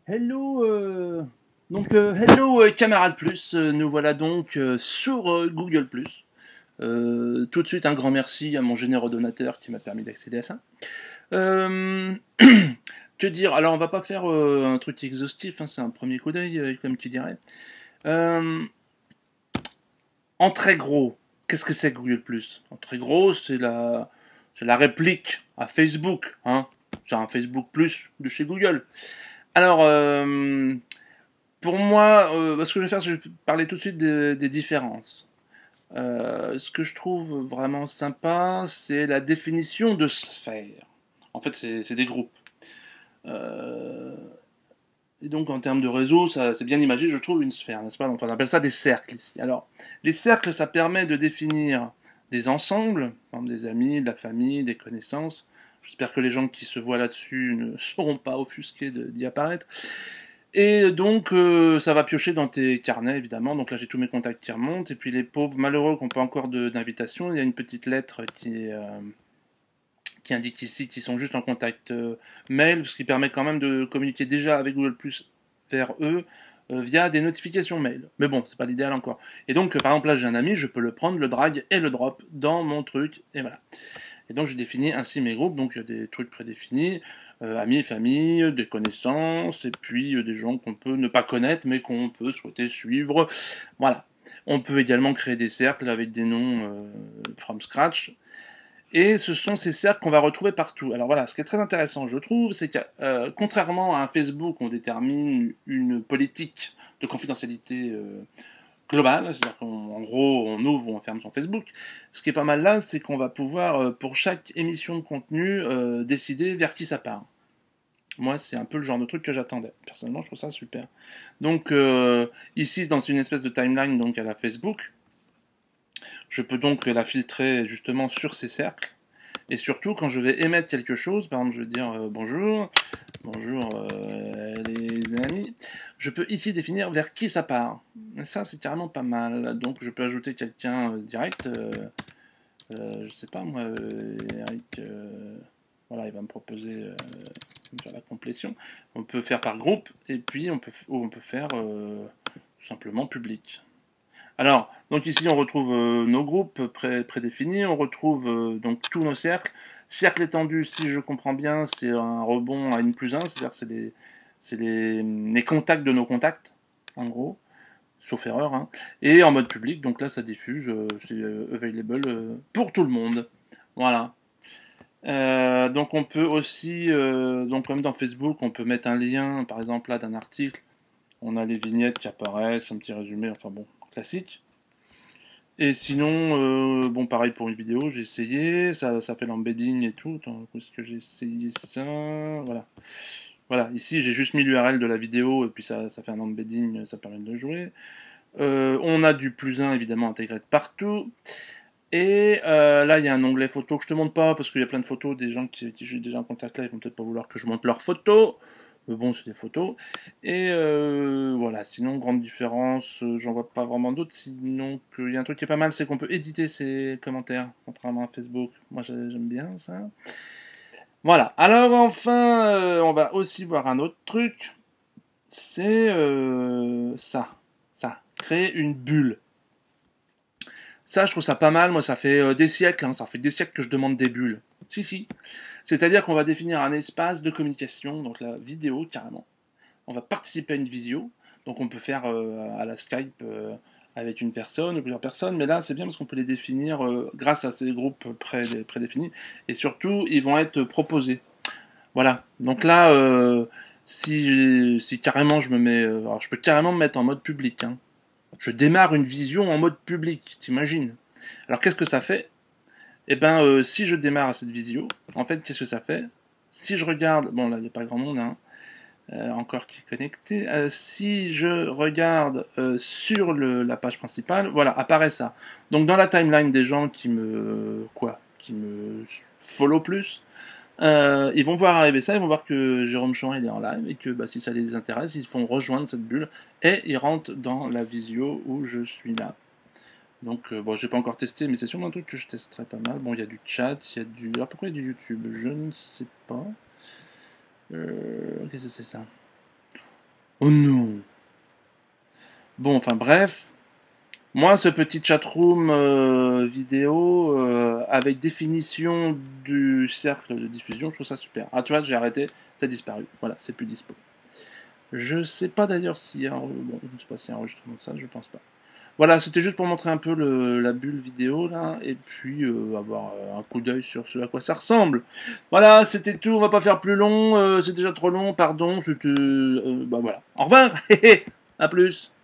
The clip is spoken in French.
Hello, hello camarade plus, nous voilà donc sur Google plus. Tout de suite un grand merci à mon généreux donateur qui m'a permis d'accéder à ça. Euh, que dire? Alors on va pas faire un truc exhaustif, hein, c'est un premier coup d'œil comme tu dirais. Euh, en très gros, qu'est-ce que c'est Google plus? En très gros, c'est la réplique à Facebook, hein. C'est un Facebook plus de chez Google. Alors pour moi, ce que je vais faire, je vais parler tout de suite des différences. Ce que je trouve vraiment sympa, c'est la définition de sphère. En fait, c'est des groupes. Euh, et donc, en termes de réseau, ça, c'est bien imagé, je trouve, une sphère, n'est-ce pas? Donc, on appelle ça des cercles ici. Alors, les cercles, ça permet de définir des ensembles, par exemple des amis, de la famille, des connaissances. J'espère que les gens qui se voient là-dessus ne seront pas offusqués d'y apparaître. Et donc, ça va piocher dans tes carnets, évidemment. Donc là, j'ai tous mes contacts qui remontent. Et puis les pauvres malheureux qui n'ont pas encore d'invitation, il y a une petite lettre qui indique ici qu'ils sont juste en contact mail, ce qui permet quand même de communiquer déjà avec Google Plus vers eux via des notifications mail. Mais bon, c'est pas l'idéal encore. Et donc, par exemple, là, j'ai un ami, je peux le prendre, le drag et le drop dans mon truc. Et voilà. Et donc, je définis ainsi mes groupes. Donc, il y a des trucs prédéfinis, amis, famille, des connaissances, et puis des gens qu'on peut ne pas connaître, mais qu'on peut souhaiter suivre. Voilà. On peut également créer des cercles avec des noms from scratch. Et ce sont ces cercles qu'on va retrouver partout. Alors voilà, ce qui est très intéressant, je trouve, c'est que contrairement à un Facebook, on détermine une politique de confidentialité global, c'est-à-dire qu'en gros on ouvre ou on ferme son Facebook. Ce qui est pas mal là, c'est qu'on va pouvoir pour chaque émission de contenu décider vers qui ça part. Moi, c'est un peu le genre de truc que j'attendais. Personnellement, je trouve ça super. Donc ici, dans une espèce de timeline donc à la Facebook, je peux donc la filtrer justement sur ces cercles. Et surtout, quand je vais émettre quelque chose, par exemple, je vais dire bonjour, bonjour les amis, je peux ici définir vers qui ça part. Et ça, c'est carrément pas mal. Donc, je peux ajouter quelqu'un direct, je sais pas moi, Eric, voilà, il va me proposer de faire la complétion. On peut faire par groupe, et puis on peut faire tout simplement public. Alors, donc ici on retrouve nos groupes prédéfinis, on retrouve donc tous nos cercles. Cercle étendu, si je comprends bien, c'est un rebond à N+1, c'est-à-dire que c'est les contacts de nos contacts, en gros, sauf erreur. Hein. Et en mode public, donc là ça diffuse, c'est available pour tout le monde. Voilà. Donc on peut aussi, donc comme dans Facebook, on peut mettre un lien, par exemple là d'un article, on a les vignettes qui apparaissent, un petit résumé, enfin bon, classique. Et sinon, bon, pareil pour une vidéo, j'ai essayé, ça fait l'embedding et tout. Attends, où est-ce que j'ai essayé ça? Voilà. Voilà, ici j'ai juste mis l'URL de la vidéo et puis ça fait un embedding, ça permet de jouer. On a du plus un évidemment intégré de partout. Et là, il y a un onglet photo que je te montre pas parce qu'il y a plein de photos des gens qui j'ai déjà en contact là, ils vont peut-être pas vouloir que je montre leurs photos. Mais bon, c'est des photos. Et voilà, sinon, grande différence, j'en vois pas vraiment d'autres. Sinon, il y a un truc qui est pas mal, c'est qu'on peut éditer ses commentaires, contrairement à Facebook. Moi, j'aime bien ça. Voilà, alors enfin, on va aussi voir un autre truc. C'est ça, créer une bulle. Ça, je trouve ça pas mal. Moi, ça fait des siècles, hein, ça fait des siècles que je demande des bulles. Si, si. C'est-à-dire qu'on va définir un espace de communication, donc la vidéo carrément. On va participer à une visio, donc on peut faire à la Skype avec une personne ou plusieurs personnes, mais là c'est bien parce qu'on peut les définir grâce à ces groupes prédéfinis, et surtout ils vont être proposés. Voilà. Donc là, si carrément je me mets, alors je peux carrément me mettre en mode public. Hein. Je démarre une vision en mode public, t'imagines? Alors qu'est-ce que ça fait? Eh ben, si je démarre à cette visio, en fait, qu'est-ce que ça fait? Si je regarde, bon là, il n'y a pas grand monde, hein, encore qui est connecté. Si je regarde sur la page principale, voilà, apparaît ça. Donc dans la timeline des gens qui me follow plus, ils vont voir arriver ça, ils vont voir que Jérôme Champ il est en live et que bah, si ça les intéresse, ils font rejoindre cette bulle et ils rentrent dans la visio où je suis là. Donc, bon, j'ai pas encore testé, mais c'est sûrement un truc que je testerai pas mal. Bon, il y a du chat, il y a du. Alors pourquoi il y a du YouTube? Je ne sais pas. Qu'est-ce que c'est ça? Oh non. Bon, enfin bref. Moi, ce petit chatroom vidéo avec définition du cercle de diffusion, je trouve ça super. Ah, tu vois, j'ai arrêté, ça a disparu. Voilà, c'est plus dispo. Je sais pas d'ailleurs s'il y a bon, je ne sais pas s'il y a un enregistrement de ça, je pense pas. Voilà, c'était juste pour montrer un peu la bulle vidéo là, et puis avoir un coup d'œil sur ce à quoi ça ressemble. Voilà, c'était tout, on va pas faire plus long, c'est déjà trop long, pardon, c'était... bah voilà. Au revoir. À plus.